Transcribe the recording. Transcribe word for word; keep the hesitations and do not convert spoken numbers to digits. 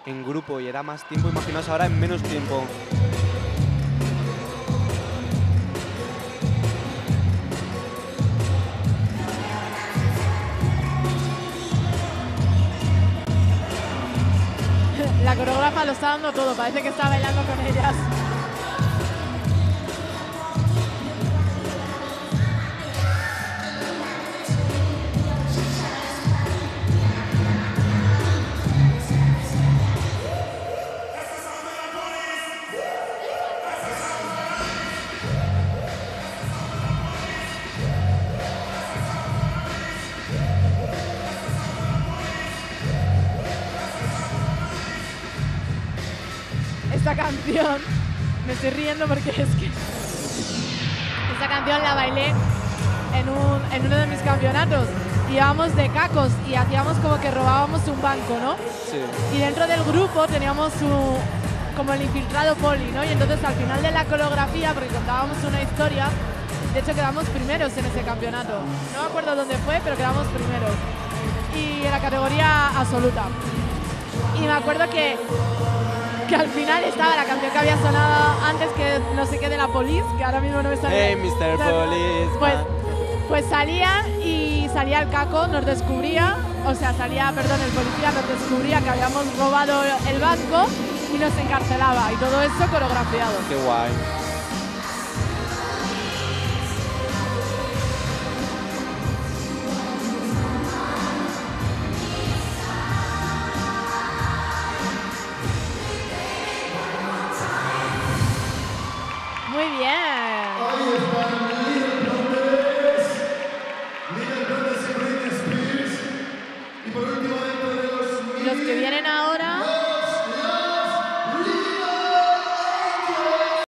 en grupo y era más tiempo, imaginaos ahora en menos tiempo. La coreógrafa lo está dando todo, parece que está bailando con ellas. Esta canción, me estoy riendo porque es que esta canción la bailé en, un, en uno de mis campeonatos. Íbamos de cacos y hacíamos como que robábamos un banco, ¿no? Sí. Y dentro del grupo teníamos un, como el infiltrado poli, ¿no? Y entonces al final de la coreografía, porque contábamos una historia, de hecho quedamos primeros en ese campeonato. No me acuerdo dónde fue, pero quedamos primeros. Y en la categoría absoluta. Y me acuerdo que que al final estaba la canción que había sonado antes, que no sé qué, de la Police, que ahora mismo no me sale. Hey, mister Police. Pues, pues salía y salía el caco, nos descubría, o sea, salía, perdón, el policía nos descubría que habíamos robado el banco y nos encarcelaba, y todo eso coreografiado. Qué guay.